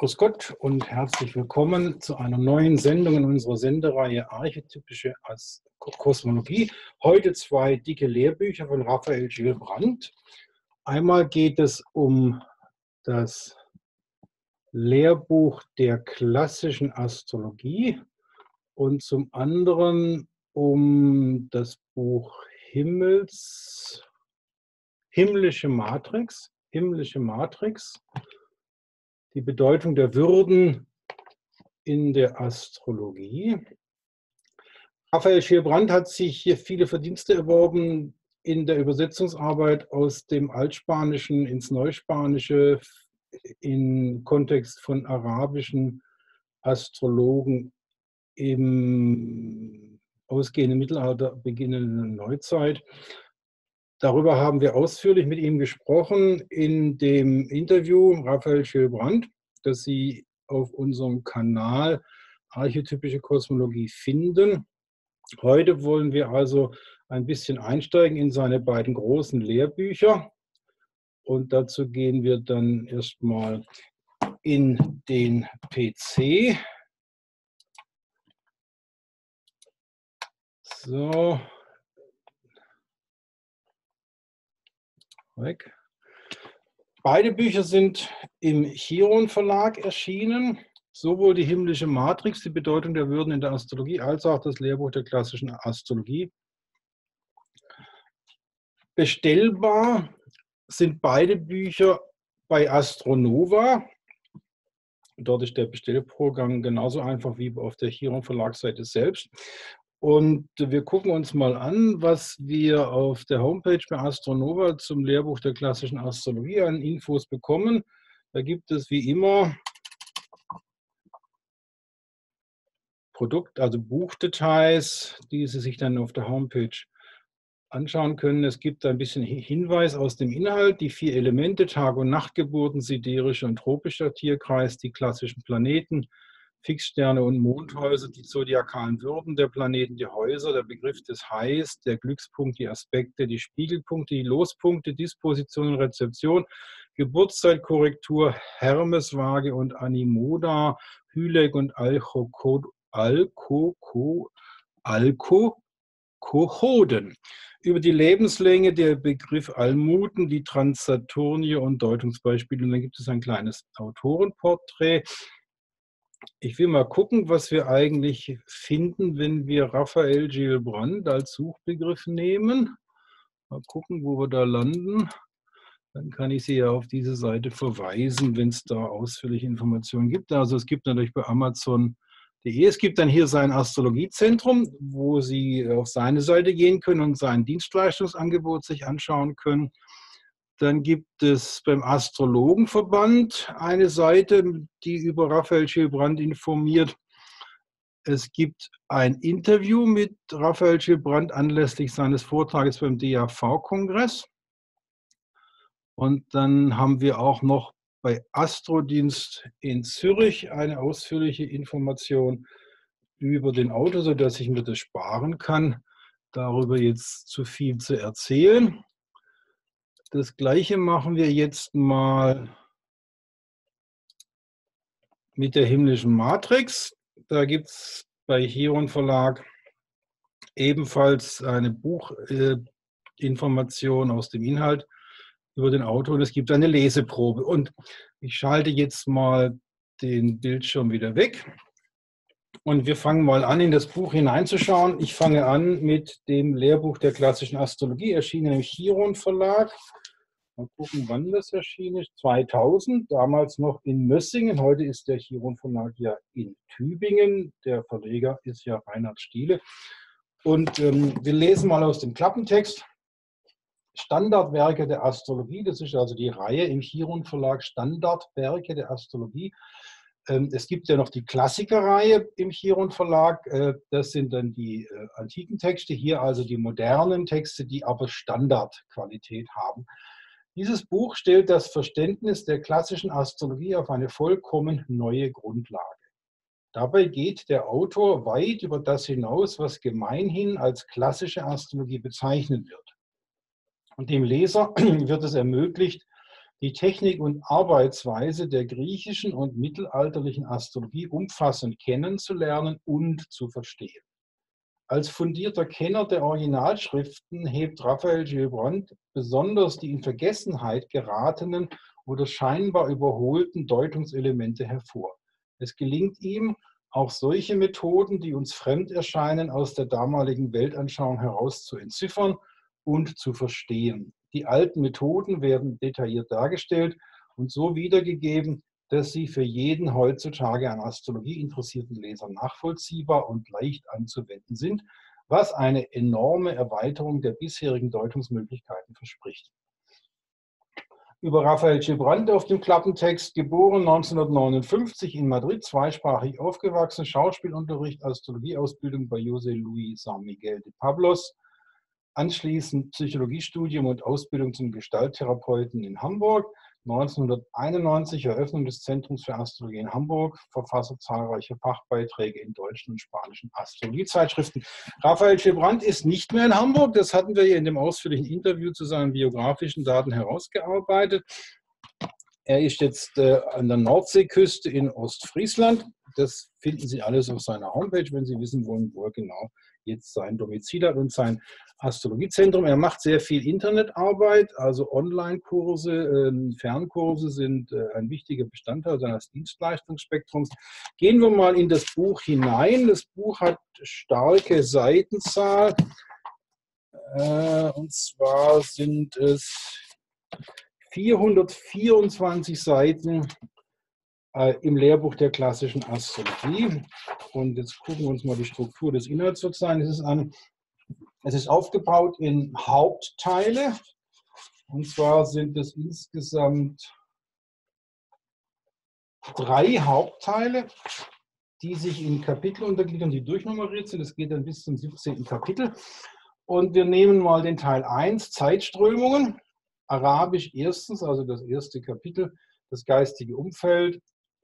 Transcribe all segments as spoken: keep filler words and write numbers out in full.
Grüß Gott und herzlich willkommen zu einer neuen Sendung in unserer Sendereihe Archetypische Kosmologie. Heute zwei dicke Lehrbücher von Raphael Gilles Brandt. Einmal geht es um das Lehrbuch der klassischen Astrologie und zum anderen um das Buch Himmels, Himmlische Matrix, Himmlische Matrix. Die Bedeutung der Würden in der Astrologie. Raphael Gilles Brandt hat sich hier viele Verdienste erworben in der Übersetzungsarbeit aus dem Altspanischen ins Neuspanische im Kontext von arabischen Astrologen im ausgehenden Mittelalter, beginnenden Neuzeit. Darüber haben wir ausführlich mit ihm gesprochen in dem Interview Raphael Gilles Brandt, das Sie auf unserem Kanal Archetypische Kosmologie finden. Heute wollen wir also ein bisschen einsteigen in seine beiden großen Lehrbücher. Und dazu gehen wir dann erstmal in den P C. So. Weg. Beide Bücher sind im Chiron Verlag erschienen. Sowohl die Himmlische Matrix, die Bedeutung der Würden in der Astrologie, als auch das Lehrbuch der klassischen Astrologie. Bestellbar sind beide Bücher bei Astronova. Dort ist der Bestellvorgang genauso einfach wie auf der Chiron Verlagsseite selbst. Und wir gucken uns mal an, was wir auf der Homepage bei Astronova zum Lehrbuch der klassischen Astrologie an Infos bekommen. Da gibt es wie immer Produkt, also Buchdetails, die Sie sich dann auf der Homepage anschauen können. Es gibt ein bisschen Hinweis aus dem Inhalt, die vier Elemente, Tag- und Nachtgeburten, siderischer und tropischer Tierkreis, die klassischen Planeten, Fixsterne und Mondhäuser, die zodiakalen Würden der Planeten, die Häuser, der Begriff des Highs, der Glückspunkt, die Aspekte, die Spiegelpunkte, die Lospunkte, Disposition und Rezeption, Geburtszeit, Korrektur, Hermeswaage und Animoda, Hylek und Alko, Alko, Alko, Kochoden. Über die Lebenslänge der Begriff Almuten, die Transsaturnie und Deutungsbeispiele. Und dann gibt es ein kleines Autorenporträt. Ich will mal gucken, was wir eigentlich finden, wenn wir Raphael Gilles Brandt als Suchbegriff nehmen. Mal gucken, wo wir da landen. Dann kann ich Sie ja auf diese Seite verweisen, wenn es da ausführliche Informationen gibt. Also es gibt natürlich bei Amazon punkt de, es gibt dann hier sein Astrologiezentrum, wo Sie auf seine Seite gehen können und sein Dienstleistungsangebot sich anschauen können. Dann gibt es beim Astrologenverband eine Seite, die über Raphael Gilles Brandt informiert. Es gibt ein Interview mit Raphael Gilles Brandt anlässlich seines Vortrages beim D A V-Kongress. Und dann haben wir auch noch bei Astrodienst in Zürich eine ausführliche Information über den Autor, sodass ich mir das sparen kann, darüber jetzt zu viel zu erzählen. Das Gleiche machen wir jetzt mal mit der Himmlischen Matrix. Da gibt es bei Chiron Verlag ebenfalls eine Buchinformation aus dem Inhalt über den Autor und es gibt eine Leseprobe. Und ich schalte jetzt mal den Bildschirm wieder weg und wir fangen mal an, in das Buch hineinzuschauen. Ich fange an mit dem Lehrbuch der klassischen Astrologie, erschienen im Chiron Verlag. Mal gucken, wann das erschienen ist. zweitausend, damals noch in Mössingen. Heute ist der Chiron Verlag ja in Tübingen. Der Verleger ist ja Reinhard Stiele. Und ähm, wir lesen mal aus dem Klappentext. Standardwerke der Astrologie, das ist also die Reihe im Chiron Verlag Standardwerke der Astrologie. Ähm, es gibt ja noch die Klassikerreihe im Chiron Verlag. Äh, das sind dann die äh, antiken Texte, hier also die modernen Texte, die aber Standardqualität haben. Dieses Buch stellt das Verständnis der klassischen Astrologie auf eine vollkommen neue Grundlage. Dabei geht der Autor weit über das hinaus, was gemeinhin als klassische Astrologie bezeichnet wird. Und dem Leser wird es ermöglicht, die Technik und Arbeitsweise der griechischen und mittelalterlichen Astrologie umfassend kennenzulernen und zu verstehen. Als fundierter Kenner der Originalschriften hebt Raphael Gilbrand besonders die in Vergessenheit geratenen oder scheinbar überholten Deutungselemente hervor. Es gelingt ihm, auch solche Methoden, die uns fremd erscheinen, aus der damaligen Weltanschauung heraus zu entziffern und zu verstehen. Die alten Methoden werden detailliert dargestellt und so wiedergegeben, dass sie für jeden heutzutage an Astrologie interessierten Leser nachvollziehbar und leicht anzuwenden sind, was eine enorme Erweiterung der bisherigen Deutungsmöglichkeiten verspricht. Über Raphael Gilbrand auf dem Klappentext, geboren neunzehnhundertneunundfünfzig in Madrid, zweisprachig aufgewachsen, Schauspielunterricht, Astrologieausbildung bei José Luis San Miguel de Pablos, anschließend Psychologiestudium und Ausbildung zum Gestalttherapeuten in Hamburg, neunzehnhunderteinundneunzig Eröffnung des Zentrums für Astrologie in Hamburg, Verfasser zahlreicher Fachbeiträge in deutschen und spanischen Astrologiezeitschriften. Raphael Gilbrand ist nicht mehr in Hamburg, das hatten wir hier in dem ausführlichen Interview zu seinen biografischen Daten herausgearbeitet. Er ist jetzt äh, an der Nordseeküste in Ostfriesland. Das finden Sie alles auf seiner Homepage, wenn Sie wissen wollen, wo er genau jetzt sein Domizil hat und sein Astrologiezentrum. Er macht sehr viel Internetarbeit, also Online-Kurse, äh, Fernkurse sind äh, ein wichtiger Bestandteil seines Dienstleistungsspektrums. Gehen wir mal in das Buch hinein. Das Buch hat starke Seitenzahl. Äh, und zwar sind es vierhundertvierundzwanzig Seiten äh, im Lehrbuch der klassischen Astrologie. Und jetzt gucken wir uns mal die Struktur des Inhaltsverzeichnisses an. Es ist aufgebaut in Hauptteile. Und zwar sind es insgesamt drei Hauptteile, die sich in Kapitel untergliedern, die durchnummeriert sind. Es geht dann bis zum siebzehnten Kapitel. Und wir nehmen mal den Teil eins, Zeitströmungen. Arabisch erstens, also das erste Kapitel, das geistige Umfeld.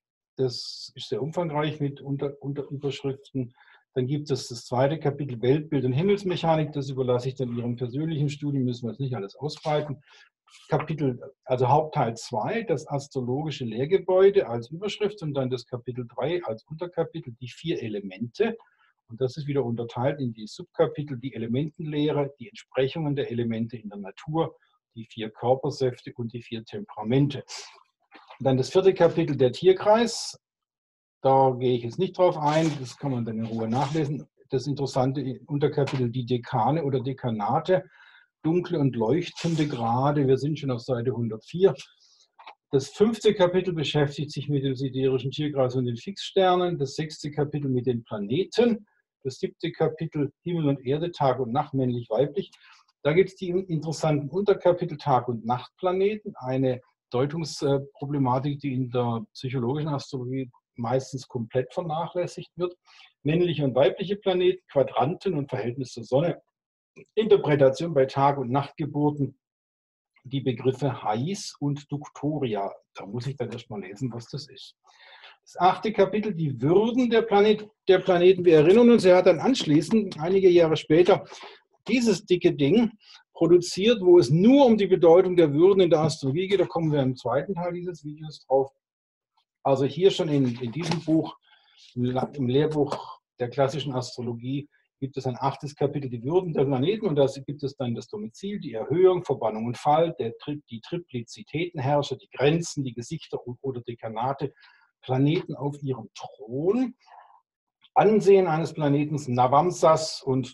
Das ist sehr umfangreich mit Unter Unterüberschriften. Dann gibt es das zweite Kapitel, Weltbild und Himmelsmechanik. Das überlasse ich dann Ihrem persönlichen Studium, müssen wir jetzt nicht alles ausbreiten. Kapitel, also Hauptteil zwei, das astrologische Lehrgebäude als Überschrift und dann das Kapitel drei als Unterkapitel, die vier Elemente. Und das ist wieder unterteilt in die Subkapitel, die Elementenlehre, die Entsprechungen der Elemente in der Natur, die vier Körpersäfte und die vier Temperamente. Und dann das vierte Kapitel, der Tierkreis. Da gehe ich jetzt nicht drauf ein, das kann man dann in Ruhe nachlesen. Das interessante Unterkapitel, die Dekane oder Dekanate, dunkle und leuchtende Grade. Wir sind schon auf Seite hundertvier. Das fünfte Kapitel beschäftigt sich mit dem siderischen Tierkreis und den Fixsternen. Das sechste Kapitel mit den Planeten. Das siebte Kapitel Himmel und Erde, Tag und Nacht, männlich-weiblich. Da gibt es die interessanten Unterkapitel Tag- und Nachtplaneten, eine Deutungsproblematik, die in der psychologischen Astrologie meistens komplett vernachlässigt wird. Männliche und weibliche Planeten, Quadranten und Verhältnis zur Sonne. Interpretation bei Tag- und Nachtgeburten, die Begriffe Hais und Duktoria. Da muss ich dann erstmal lesen, was das ist. Das achte Kapitel, die Würden der, Planet, der Planeten. Wir erinnern uns, er hat dann anschließend, einige Jahre später, dieses dicke Ding produziert, wo es nur um die Bedeutung der Würden in der Astrologie geht. Da kommen wir im zweiten Teil dieses Videos drauf. Also hier schon in, in diesem Buch, im Lehrbuch der klassischen Astrologie, gibt es ein achtes Kapitel, die Würden der Planeten, und da gibt es dann das Domizil, die Erhöhung, Verbannung und Fall, der, die Triplizitätenherrscher, die Grenzen, die Gesichter oder Dekanate, Planeten auf ihrem Thron, Ansehen eines Planeten, Navamsas und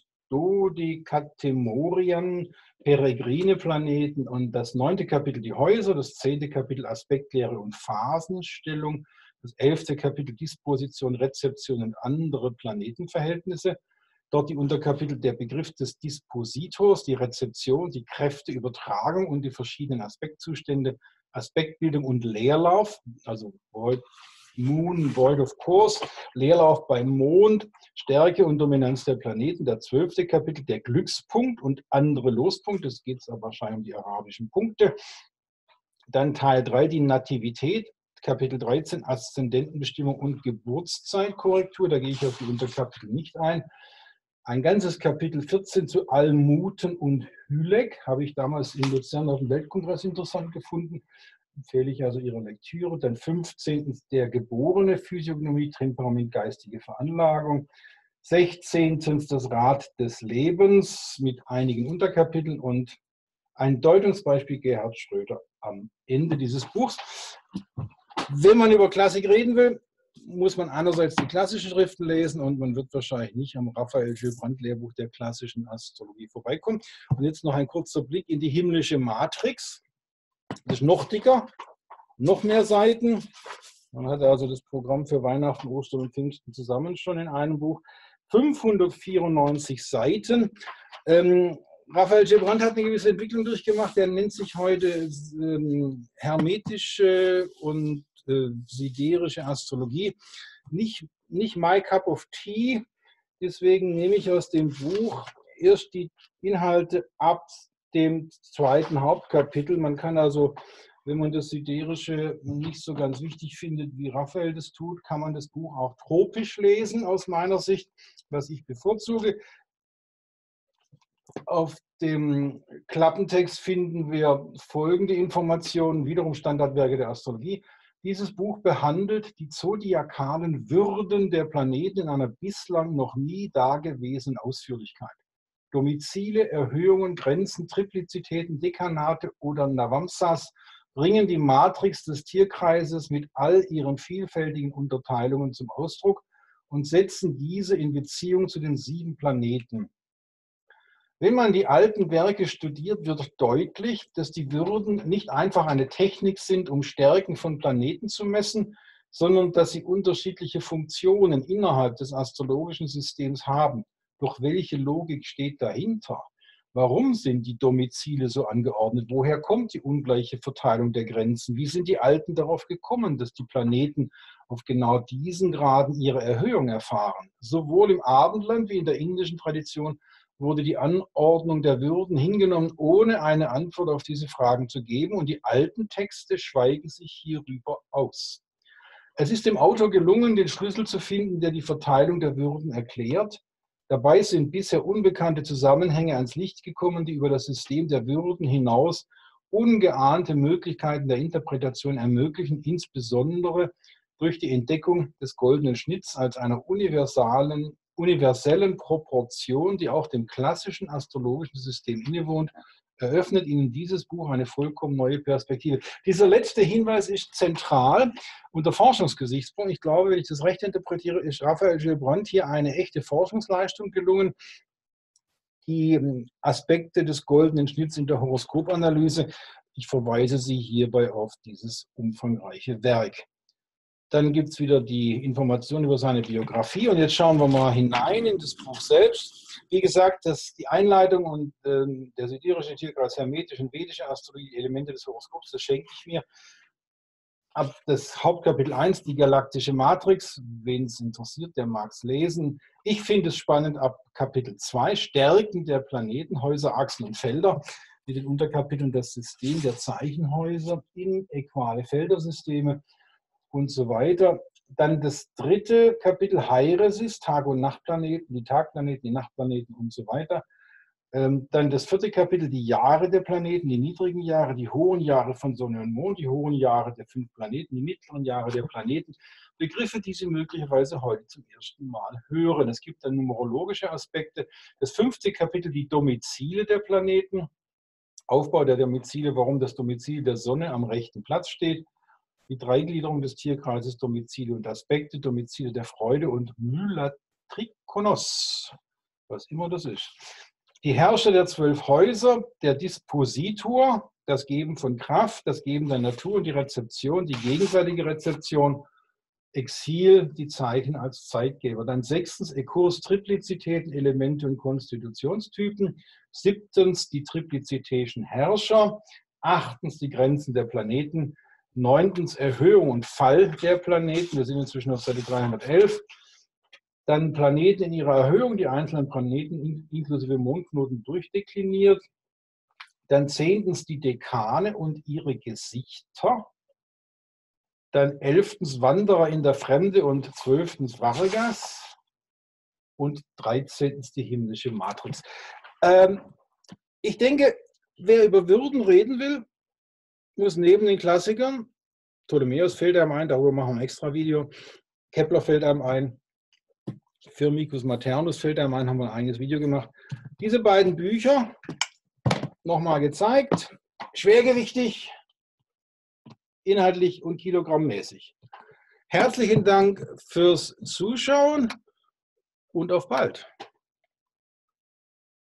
Dodekatemorien, peregrine Planeten, und das neunte Kapitel die Häuser, das zehnte Kapitel Aspektlehre und Phasenstellung, das elfte Kapitel Disposition, Rezeption und andere Planetenverhältnisse. Dort die Unterkapitel der Begriff des Dispositors, die Rezeption, die Kräfteübertragung und die verschiedenen Aspektzustände, Aspektbildung und Leerlauf, also Void, Moon, Void of Course, Leerlauf beim Mond, Stärke und Dominanz der Planeten, der zwölfte Kapitel, der Glückspunkt und andere Lospunkte, es geht aber wahrscheinlich um die arabischen Punkte. Dann Teil drei, die Nativität, Kapitel dreizehn, Aszendentenbestimmung und Geburtszeitkorrektur, da gehe ich auf die Unterkapitel nicht ein. Ein ganzes Kapitel vierzehn zu Almuten und Hülek, habe ich damals in Luzern auf dem Weltkongress interessant gefunden. empfehle ich also Ihre Lektüre. Dann fünfzehntens der geborene Physiognomie, Temperament, geistige Veranlagung. sechzehntens das Rad des Lebens mit einigen Unterkapiteln und ein Deutungsbeispiel Gerhard Schröder am Ende dieses Buchs. Wenn man über Klassik reden will, muss man einerseits die klassischen Schriften lesen und man wird wahrscheinlich nicht am Raphael Gilbrand Lehrbuch der klassischen Astrologie vorbeikommen. Und jetzt noch ein kurzer Blick in die himmlische Matrix. Das ist noch dicker, noch mehr Seiten. Man hat also das Programm für Weihnachten, Ostern und Pfingsten zusammen schon in einem Buch. fünfhundertvierundneunzig Seiten. Ähm, Raphael Gilbrand hat eine gewisse Entwicklung durchgemacht. Der nennt sich heute ähm, hermetische und äh, siderische Astrologie. Nicht, nicht my cup of tea. Deswegen nehme ich aus dem Buch erst die Inhalte ab dem zweiten Hauptkapitel. Man kann also, wenn man das Siderische nicht so ganz wichtig findet, wie Raphael das tut, kann man das Buch auch tropisch lesen, aus meiner Sicht, was ich bevorzuge. Auf dem Klappentext finden wir folgende Informationen, wiederum Standardwerke der Astrologie. Dieses Buch behandelt die zodiakalen Würden der Planeten in einer bislang noch nie dagewesenen Ausführlichkeit. Domizile, Erhöhungen, Grenzen, Triplizitäten, Dekanate oder Navamsas bringen die Matrix des Tierkreises mit all ihren vielfältigen Unterteilungen zum Ausdruck und setzen diese in Beziehung zu den sieben Planeten. Wenn man die alten Werke studiert, wird deutlich, dass die Würden nicht einfach eine Technik sind, um Stärken von Planeten zu messen, sondern dass sie unterschiedliche Funktionen innerhalb des astrologischen Systems haben. Doch welche Logik steht dahinter? Warum sind die Domizile so angeordnet? Woher kommt die ungleiche Verteilung der Grenzen? Wie sind die Alten darauf gekommen, dass die Planeten auf genau diesen Graden ihre Erhöhung erfahren? Sowohl im Abendland wie in der indischen Tradition wurde die Anordnung der Würden hingenommen, ohne eine Antwort auf diese Fragen zu geben, und die alten Texte schweigen sich hierüber aus. Es ist dem Autor gelungen, den Schlüssel zu finden, der die Verteilung der Würden erklärt. Dabei sind bisher unbekannte Zusammenhänge ans Licht gekommen, die über das System der Würden hinaus ungeahnte Möglichkeiten der Interpretation ermöglichen, insbesondere durch die Entdeckung des goldenen Schnitts als einer universalen universellen Proportion, die auch dem klassischen astrologischen System innewohnt, eröffnet Ihnen dieses Buch eine vollkommen neue Perspektive. Dieser letzte Hinweis ist zentral unter Forschungsgesichtspunkt. Ich glaube, wenn ich das recht interpretiere, ist Raphael Gilbrand hier eine echte Forschungsleistung gelungen, die Aspekte des goldenen Schnitts in der Horoskopanalyse. Ich verweise Sie hierbei auf dieses umfangreiche Werk. Dann gibt es wieder die Information über seine Biografie. Und jetzt schauen wir mal hinein in das Buch selbst. Wie gesagt, das, die Einleitung und äh, der siderische Tierkreis, hermetische und vedische Astrologie, Elemente des Horoskops, das schenke ich mir. Ab das Hauptkapitel eins, die galaktische Matrix. Wen es interessiert, der mag es lesen. Ich finde es spannend ab Kapitel zwei, Stärken der Planeten, Häuser, Achsen und Felder. Mit den Unterkapiteln das System der Zeichenhäuser in äquale Feldersysteme und so weiter. Dann das dritte Kapitel, Hieresis, Tag- und Nachtplaneten, die Tagplaneten, die Nachtplaneten und so weiter. Dann das vierte Kapitel, die Jahre der Planeten, die niedrigen Jahre, die hohen Jahre von Sonne und Mond, die hohen Jahre der fünf Planeten, die mittleren Jahre der Planeten. Begriffe, die Sie möglicherweise heute zum ersten Mal hören. Es gibt dann numerologische Aspekte. Das fünfte Kapitel, die Domizile der Planeten, Aufbau der Domizile, warum das Domizil der Sonne am rechten Platz steht. Die Dreigliederung des Tierkreises, Domizile und Aspekte, Domizile der Freude und Mylatrikonos, was immer das ist. Die Herrscher der zwölf Häuser, der Dispositor, das Geben von Kraft, das Geben der Natur und die Rezeption, die gegenseitige Rezeption, Exil, die Zeichen als Zeitgeber. Dann sechstens, Ekurs, Triplizitäten, Elemente und Konstitutionstypen. Siebtens, die triplizitätischen Herrscher. Achtens, die Grenzen der Planeten. Neuntens, Erhöhung und Fall der Planeten. Wir sind inzwischen auf Seite dreihundertelf. Dann Planeten in ihrer Erhöhung, die einzelnen Planeten inklusive Mondknoten durchdekliniert. Dann zehntens, die Dekane und ihre Gesichter. Dann elftens, Wanderer in der Fremde und zwölftens, Vargas. Und dreizehntens, die himmlische Matrix. Ähm, ich denke, wer über Würden reden will, muss neben den Klassikern, Ptolemäus fällt einem ein, darüber machen wir ein extra Video, Kepler fällt einem ein, Firmicus Maternus fällt einem ein, haben wir ein eigenes Video gemacht. Diese beiden Bücher nochmal gezeigt, schwergewichtig, inhaltlich und kilogrammmäßig. Herzlichen Dank fürs Zuschauen und auf bald.